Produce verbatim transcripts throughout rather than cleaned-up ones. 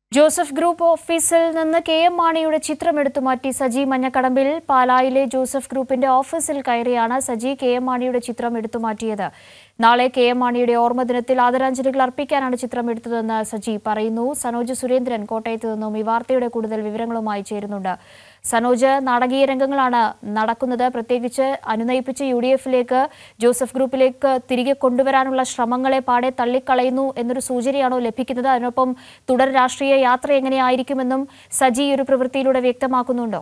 Joseph group ഓഫീസിൽ നിന്ന് K M മാണിയുടെ ചിത്രം എടുത്തു മാറ്റി സജി മഞ്ഞക്കടമ്പിൽ പാലായിലെ ജോസഫ് ഗ്രൂപ്പിന്റെ ഓഫീസിൽ കയറിയാണ് സജി കെ എം മാണിയുടെ ചിത്രം എടുത്തു മാറ്റിയത്. നാളെ കെ എം മാണിയുടെ ഓർമ്മദിനത്തിൽ ആദരാഞ്ജലികൾ അർപ്പിക്കാനാണ് ചിത്രം എടുത്തതെന്ന് സജി പറയുന്നു. സനോജ് സുരേന്ദ്രൻ കോട്ടയത്ത് നിന്നും ഈ വാർത്തയുടെ കൂടുതൽ വിവരങ്ങളുമായി ചേരുന്നുണ്ട്. സനോജ്, നാടകീയ രംഗങ്ങളാണ് നടക്കുന്നത്. പ്രത്യേകിച്ച് അനുനയിപ്പിച്ച് യു ഡി എഫിലേക്ക് ജോസഫ് ഗ്രൂപ്പിലേക്ക് തിരികെ കൊണ്ടുവരാനുള്ള ശ്രമങ്ങളെ പാടെ തള്ളിക്കളയുന്നു എന്നൊരു സൂചനയാണോ ലഭിക്കുന്നത്? അതിനൊപ്പം തുടർ രാഷ്ട്രീയ യാത്ര എങ്ങനെയായിരിക്കുമെന്നും സജി ഒരു പ്രവൃത്തിയിലൂടെ വ്യക്തമാക്കുന്നുണ്ടോ?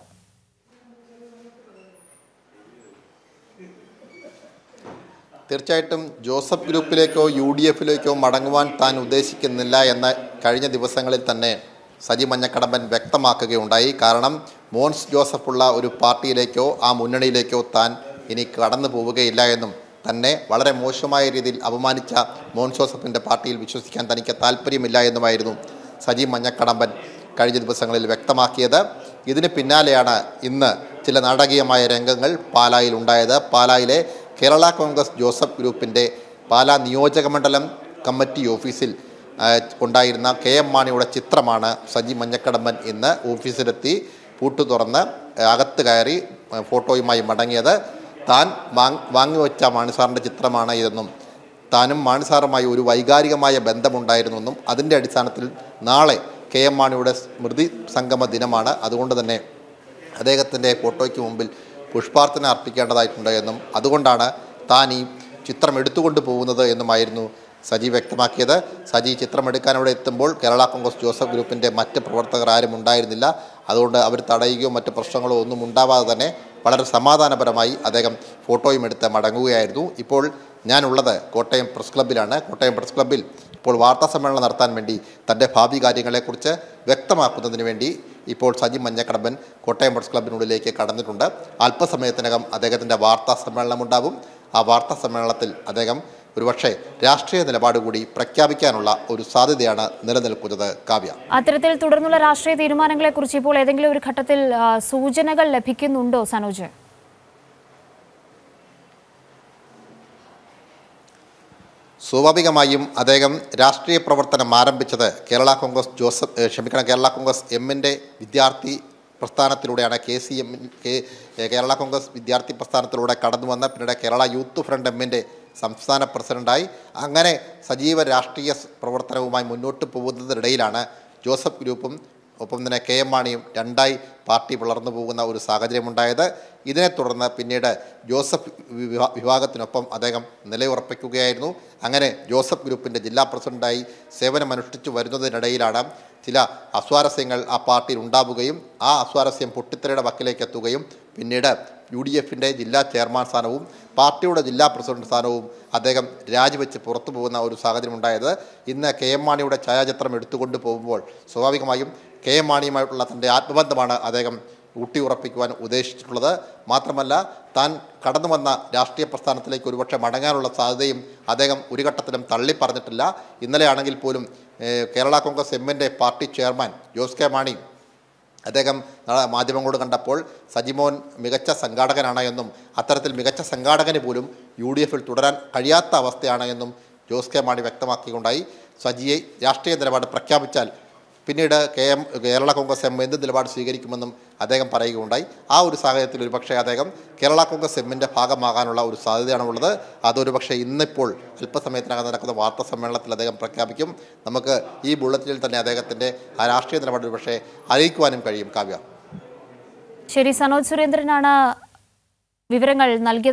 തീർച്ചയായിട്ടും ജോസഫ് ഗ്രൂപ്പിലേക്കോ യു ഡി എഫിലേക്കോ മടങ്ങുവാൻ താൻ ഉദ്ദേശിക്കുന്നില്ല എന്ന് കഴിഞ്ഞ ദിവസങ്ങളിൽ തന്നെ സജി മഞ്ഞക്കടമ്പൻ വ്യക്തമാക്കുകയുണ്ടായി. കാരണം മോൻസ് ജോസഫുള്ള ഒരു പാർട്ടിയിലേക്കോ ആ മുന്നണിയിലേക്കോ താൻ ഇനി കടന്നു പോവുകയില്ല എന്നും തന്നെ വളരെ മോശമായ രീതിയിൽ അപമാനിച്ച മോൻസ് ജോസഫിൻ്റെ പാർട്ടിയിൽ വിശ്വസിക്കാൻ തനിക്ക് താല്പര്യമില്ല എന്നുമായിരുന്നു സജി മഞ്ഞക്കടമ്പൻ കഴിഞ്ഞ ദിവസങ്ങളിൽ വ്യക്തമാക്കിയത്. ഇതിന് പിന്നാലെയാണ് ഇന്ന് ചില നാടകീയമായ രംഗങ്ങൾ പാലായിൽ ഉണ്ടായത്. പാലായിലെ കേരള കോൺഗ്രസ് ജോസഫ് ഗ്രൂപ്പിൻ്റെ പാലാ നിയോജകമണ്ഡലം കമ്മിറ്റി ഓഫീസിൽ ഉണ്ടായിരുന്ന കെ എം മാണിയുടെ ചിത്രമാണ് സജി മഞ്ഞക്കടമ്പൻ ഇന്ന് ഓഫീസിലെത്തി പൂട്ടു തുറന്ന് അകത്ത് കയറി ഫോട്ടോയുമായി മടങ്ങിയത്. താൻ വാങ് വാങ്ങിവെച്ച മാണിസാറിൻ്റെ ചിത്രമാണ് ഇതെന്നും താനും മാണിസാറുമായി ഒരു വൈകാരികമായ ബന്ധമുണ്ടായിരുന്നെന്നും അതിൻ്റെ അടിസ്ഥാനത്തിൽ നാളെ കെ എം മാണിയുടെ സ്മൃതി സംഗമ ദിനമാണ്, അതുകൊണ്ട് തന്നെ അദ്ദേഹത്തിൻ്റെ ഫോട്ടോയ്ക്ക് മുമ്പിൽ പുഷ്പാർച്ചന അർപ്പിക്കേണ്ടതായിട്ടുണ്ട് എന്നും അതുകൊണ്ടാണ് താൻ ഈ ചിത്രം എടുത്തുകൊണ്ട് പോകുന്നത് എന്നുമായിരുന്നു സജി വ്യക്തമാക്കിയത്. സജി ചിത്രമെടുക്കാൻ അവിടെ എത്തുമ്പോൾ കേരള കോൺഗ്രസ് ജോസഫ് ഗ്രൂപ്പിൻ്റെ മറ്റ് പ്രവർത്തകർ ആരും ഉണ്ടായിരുന്നില്ല. അതുകൊണ്ട് അവർ തടയുകയോ മറ്റ് പ്രശ്നങ്ങളോ ഒന്നും ഉണ്ടാവാതെ തന്നെ വളരെ സമാധാനപരമായി അദ്ദേഹം ഫോട്ടോയും എടുത്ത് മടങ്ങുകയായിരുന്നു. ഇപ്പോൾ ഞാനുള്ളത് കോട്ടയം പ്രസ് ക്ലബ്ബിലാണ്. കോട്ടയം പ്രസ് ക്ലബ്ബിൽ ഇപ്പോൾ വാർത്താ സമ്മേളനം നടത്താൻ വേണ്ടി തൻ്റെ ഭാവി കാര്യങ്ങളെക്കുറിച്ച് വ്യക്തമാക്കുന്നതിന് വേണ്ടി ഇപ്പോൾ സജി മഞ്ഞക്കടമ്പൻ കോട്ടയം പ്രസ് ക്ലബ്ബിനുള്ളിലേക്ക് കടന്നിട്ടുണ്ട്. അല്പസമയത്തിനകം അദ്ദേഹത്തിൻ്റെ വാർത്താ സമ്മേളനം ഉണ്ടാവും. ആ വാർത്താ സമ്മേളനത്തിൽ അദ്ദേഹം ഒരുപക്ഷെ രാഷ്ട്രീയ നിലപാട് കൂടി പ്രഖ്യാപിക്കാനുള്ള ഒരു സാധ്യതയാണ് നിലനിൽക്കുന്നത്. കാവ്യ, അത്തരത്തിൽ തുടർന്നുള്ള രാഷ്ട്രീയ തീരുമാനങ്ങളെ കുറിച്ച് ഇപ്പോൾ ഏതെങ്കിലും ഒരു ഘട്ടത്തിൽ സൂചനകൾ ലഭിക്കുന്നുണ്ടോ സനോജ്? സ്വാഭാവികമായും അദ്ദേഹം രാഷ്ട്രീയ പ്രവർത്തനം ആരംഭിച്ചത് കേരള കോൺഗ്രസ് ജോസഫ് ക്ഷമിക്കണം കേരള കോൺഗ്രസ് എമ്മിൻ്റെ വിദ്യാർത്ഥി പ്രസ്ഥാനത്തിലൂടെയാണ്. K C M K Kerala Congress വിദ്യാർത്ഥി പ്രസ്ഥാനത്തിലൂടെ കടന്നു വന്ന പിന്നീട് കേരള യൂത്ത് ഫ്രണ്ട് എമ്മിൻ്റെ സംസ്ഥാന പ്രസിഡൻ്റായി അങ്ങനെ സജീവ രാഷ്ട്രീയ പ്രവർത്തനവുമായി മുന്നോട്ട് പോകുന്നതിനിടയിലാണ് ജോസഫ് ഗ്രൂപ്പും ഒപ്പം തന്നെ കെ എം മാണിയും രണ്ടായി പാർട്ടി വളർന്നു പോകുന്ന ഒരു സാഹചര്യമുണ്ടായത്. ഇതിനെ തുടർന്ന് പിന്നീട് ജോസഫ് വിഭാഗത്തിനൊപ്പം അദ്ദേഹം നിലയുറപ്പിക്കുകയായിരുന്നു. അങ്ങനെ ജോസഫ് ഗ്രൂപ്പിൻ്റെ ജില്ലാ പ്രസിഡൻ്റായി സേവനമനുഷ്ഠിച്ചു വരുന്നതിനിടയിലാണ് ചില അസ്വാരസ്യങ്ങൾ ആ പാർട്ടിയിൽ ഉണ്ടാവുകയും ആ അസ്വാരസ്യം പൊട്ടിത്തെറിയുടെ വക്കിലേക്ക് എത്തുകയും പിന്നീട് യു ഡി എഫിൻ്റെ ജില്ലാ ചെയർമാൻ സ്ഥാനവും പാർട്ടിയുടെ ജില്ലാ പ്രസിഡന്റ് സ്ഥാനവും അദ്ദേഹം രാജിവെച്ച് പുറത്തു പോകുന്ന ഒരു സാഹചര്യം ഉണ്ടായത്. ഇന്ന് കെ എം മാണിയുടെ ഛായാചിത്രം എടുത്തുകൊണ്ട് പോകുമ്പോൾ സ്വാഭാവികമായും കെ എം മാണിയുമായിട്ടുള്ള തൻ്റെ ആത്മബന്ധമാണ് അദ്ദേഹം ഊട്ടിയുറപ്പിക്കുവാൻ ഉദ്ദേശിച്ചിട്ടുള്ളത്. മാത്രമല്ല താൻ കടന്നു വന്ന രാഷ്ട്രീയ പ്രസ്ഥാനത്തിലേക്ക് ഒരുപക്ഷെ മടങ്ങാനുള്ള സാധ്യതയും അദ്ദേഹം ഒരു ഘട്ടത്തിലും തള്ളിപ്പറഞ്ഞിട്ടില്ല. ഇന്നലെയാണെങ്കിൽ പോലും കേരള കോൺഗ്രസ് എമ്മിൻ്റെ party chairman Jose K Mani അദ്ദേഹം മാധ്യമങ്ങളോട് കണ്ടപ്പോൾ സജിമോൻ മികച്ച സംഘാടകനാണ് എന്നും അത്തരത്തിൽ മികച്ച സംഘാടകന് പോലും യു ഡി എഫിൽ തുടരാൻ കഴിയാത്ത അവസ്ഥയാണ് എന്നും ജോസ് കെ മാണി വ്യക്തമാക്കിക്കൊണ്ടായി. സജിയെ രാഷ്ട്രീയ നിലപാട് പ്രഖ്യാപിച്ചാൽ പിന്നീട് K M Kerala Congress M എന്ത് നിലപാട് സ്വീകരിക്കുമെന്നും അദ്ദേഹം പറയുകയുണ്ടായി. ആ ഒരു സാഹചര്യത്തിൽ ഒരുപക്ഷെ അദ്ദേഹം കേരള കോൺഗ്രസ് എമ്മിൻ്റെ ഭാഗമാകാനുള്ള ഒരു സാധ്യതയാണുള്ളത്. അതൊരു പക്ഷേ ഇന്നിപ്പോൾ അല്പസമയത്തിനകം നടക്കുന്ന വാർത്താ സമ്മേളനത്തിൽ അദ്ദേഹം പ്രഖ്യാപിക്കും. നമുക്ക് ഈ ബുള്ളറ്റിനിൽ തന്നെ അദ്ദേഹത്തിൻ്റെ ആ രാഷ്ട്രീയ നിലപാട് ഒരുപക്ഷെ അറിയിക്കുവാനും കഴിയും. കാവ്യ, ശരി. സനോജ് സുരേന്ദ്രനാണ് വിവരങ്ങൾ നൽകിയത്.